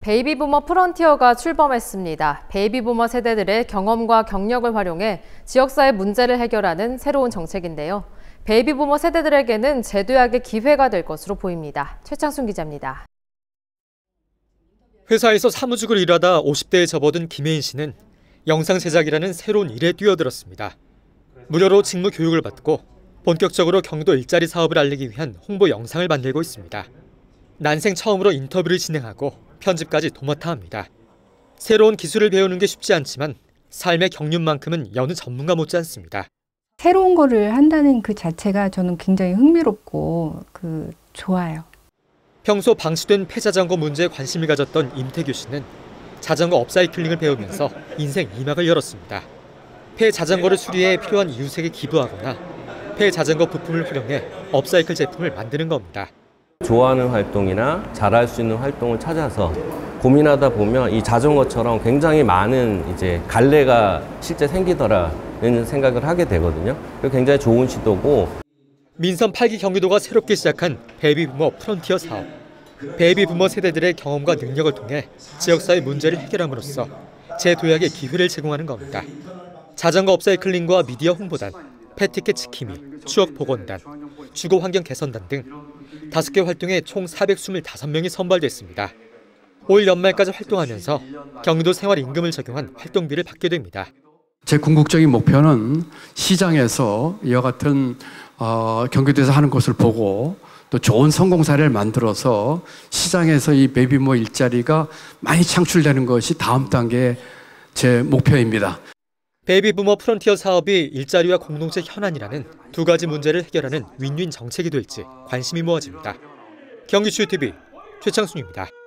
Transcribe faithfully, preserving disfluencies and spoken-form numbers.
베이비부머 프론티어가 출범했습니다. 베이비부머 세대들의 경험과 경력을 활용해 지역사회 문제를 해결하는 새로운 정책인데요. 베이비부머 세대들에게는 재도약의 기회가 될 것으로 보입니다. 최창순 기자입니다. 회사에서 사무직으로 일하다 오십 대에 접어든 김혜인 씨는 영상 제작이라는 새로운 일에 뛰어들었습니다. 무료로 직무 교육을 받고 본격적으로 경기도 일자리 사업을 알리기 위한 홍보 영상을 만들고 있습니다. 난생 처음으로 인터뷰를 진행하고 편집까지 도맡아 합니다. 새로운 기술을 배우는 게 쉽지 않지만 삶의 경륜만큼은 여느 전문가 못지 않습니다. 새로운 거를 한다는 그 자체가 저는 굉장히 흥미롭고 그 좋아요. 평소 방치된 폐자전거 문제에 관심을 가졌던 임태규 씨는 자전거 업사이클링을 배우면서 인생 이 막을 열었습니다. 폐자전거를 수리해 필요한 이웃에게 기부하거나 폐자전거 부품을 활용해 업사이클 제품을 만드는 겁니다. 좋아하는 활동이나 잘할 수 있는 활동을 찾아서 고민하다 보면 이 자전거처럼 굉장히 많은 이제 갈래가 실제 생기더라는 생각을 하게 되거든요. 굉장히 좋은 시도고. 민선 팔 기 경기도가 새롭게 시작한 베이비부머 프론티어 사업. 베이비부머 세대들의 경험과 능력을 통해 지역사회 문제를 해결함으로써 재도약의 기회를 제공하는 겁니다. 자전거 업사이클링과 미디어 홍보단, 폐티켓 지킴이, 추억복원단, 주거환경 개선단 등 다섯 개 활동에 총 사백이십오 명이 선발됐습니다. 올 연말까지 활동하면서 경기도 생활임금을 적용한 활동비를 받게 됩니다. 제 궁극적인 목표는 시장에서 이와 같은 어, 경기도에서 하는 것을 보고 또 좋은 성공 사례를 만들어서 시장에서 이 베이비부머 일자리가 많이 창출되는 것이 다음 단계의 제 목표입니다. 베이비부머 프론티어 사업이 일자리와 공동체 현안이라는 두 가지 문제를 해결하는 윈윈 정책이 될지 관심이 모아집니다. 경기추 티비 최창순입니다.